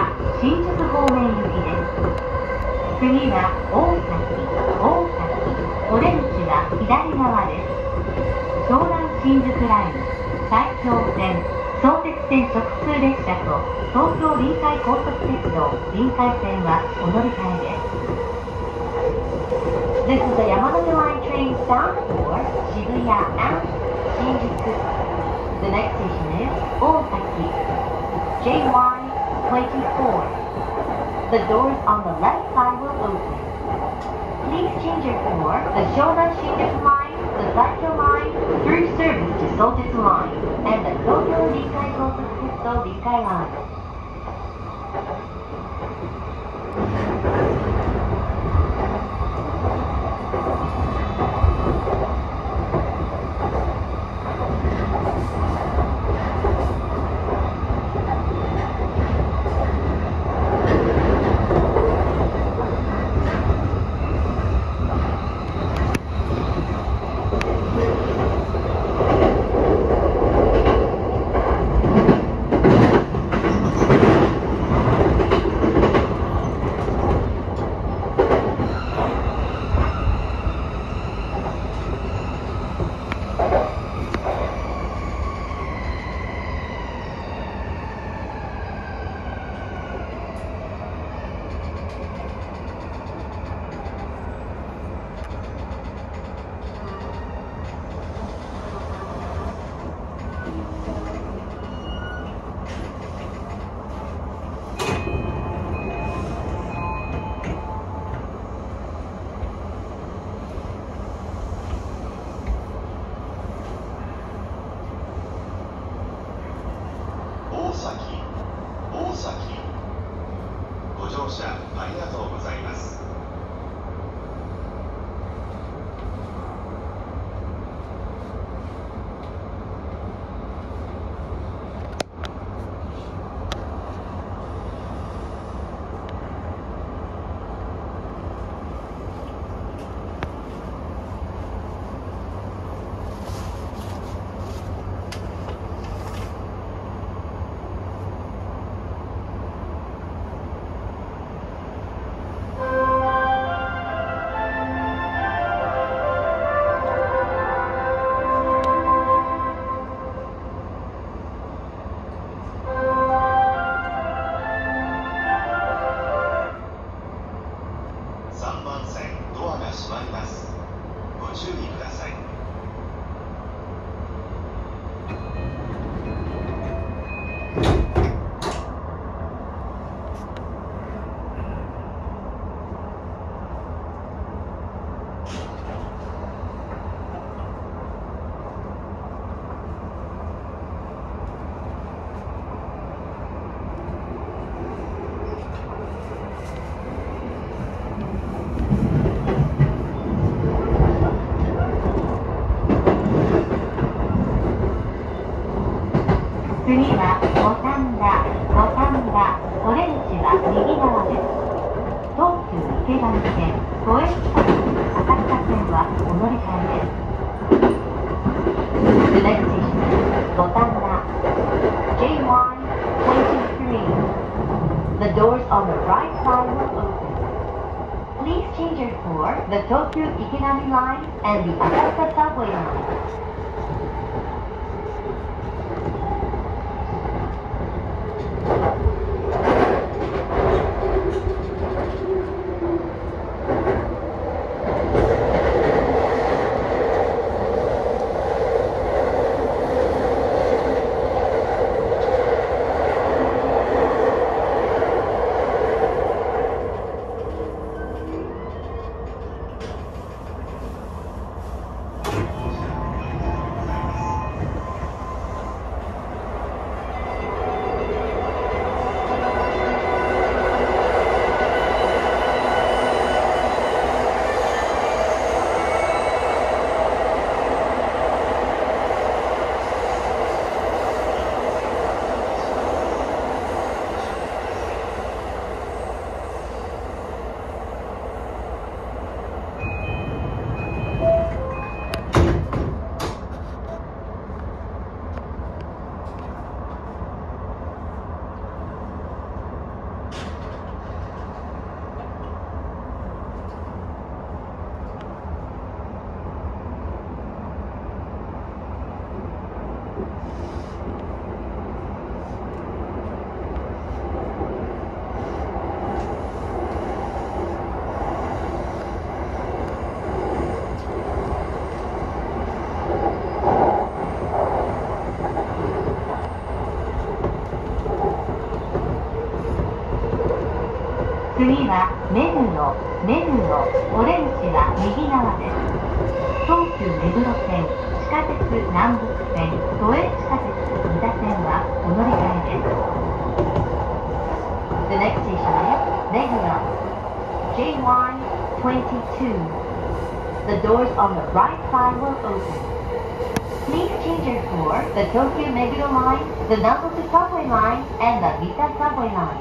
は新宿方面行きです。次は大崎、お出口は左側です。湘南新宿ライン、埼京線、相鉄線直通列車と東京臨海高速鉄道臨海線はお乗り換えです。This is a Yamanote Line train stop for Shibuya and Shinjuku. The next station is Osaki, JY24. The doors on the left side will open. Please change your for the Shonan Shinjuku Line, the Saikyo Line, through service to Sotetsu Line, and the Tokyo Rinkai Kotoku Tetsudo Rinkai Line. ご乗車ありがとうございます。 次は五反田、お出口は右側です。東急池上線、都営地下鉄浅草線はお乗り換えです。The next station is 五反田 JY23. The doors on the right side will open. Please change your for the Tokyo Ikegami Line and the Asaka Subway Line. ご次は目黒、お出口は右側です。東急目黒線、地下鉄南北線、都営地下鉄三田線はお乗り換えです。The next station is 目黒 JY22. The doors on the right side will open. Please change your for the Tokyo Meguro line, the Nanboku subway line, and the Mita subway line.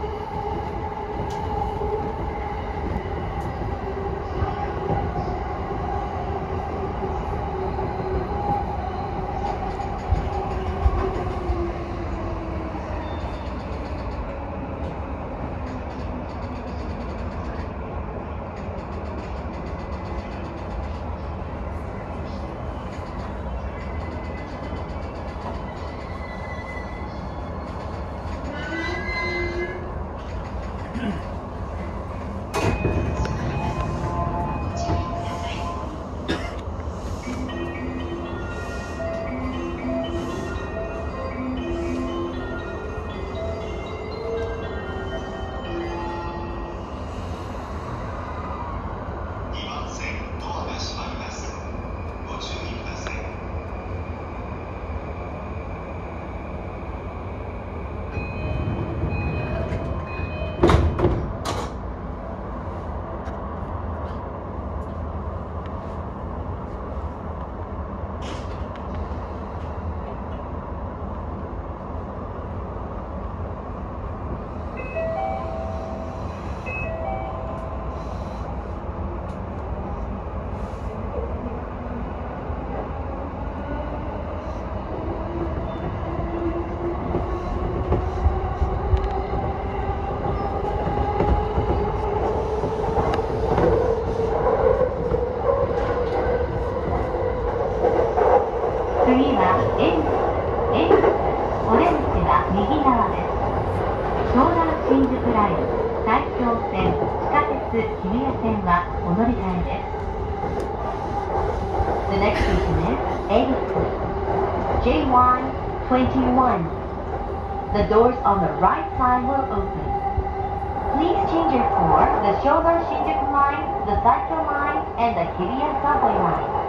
日比谷線はお乗り換えです。The next station is Ebisu JY21. The doors on the right side will open. Please change your for the Shonan Shinjuku line, the Saikyo line, and the Hibiya subway line.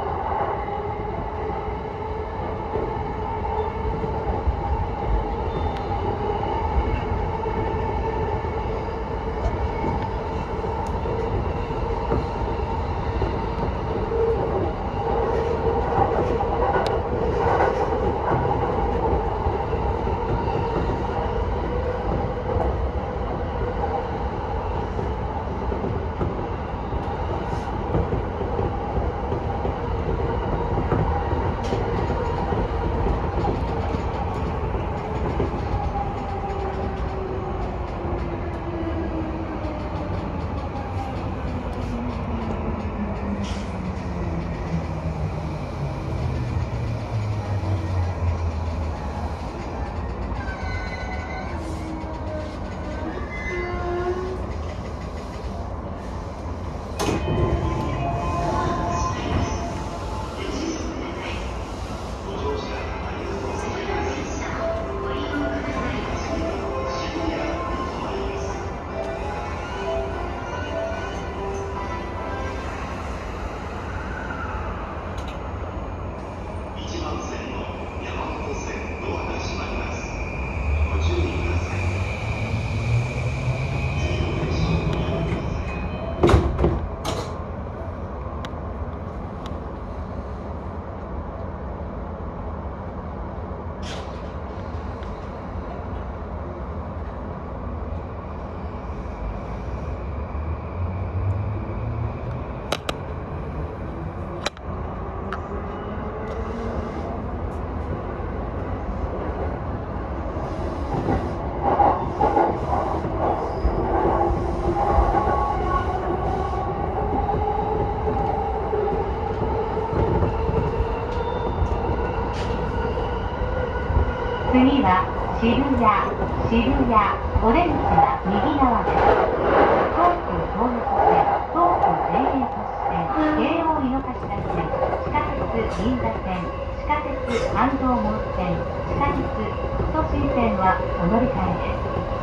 次は渋谷、お出口は右側です。東急東横線、東急田園都市線、京王井の頭線、地下鉄銀座線、地下鉄半蔵門線、地下鉄都心線はお乗り換えです。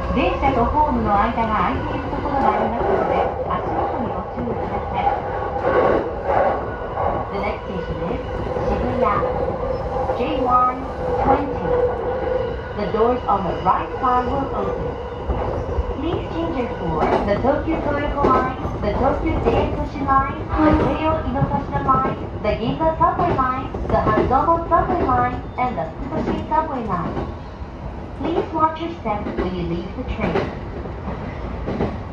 電車とホームの間が空いているところがありますので、足元にご注意ください。The next station is Shibuya. J120. The doors on the right side will open. Please change it for the Tokyo Toyoko Line, the Tokyo Deietoshi Line, the Keio Inokashira Line, the Ginza Subway Line, the Hanzobo Subway Line, and the Futoshi Subway Line. Please watch your step when you leave the train.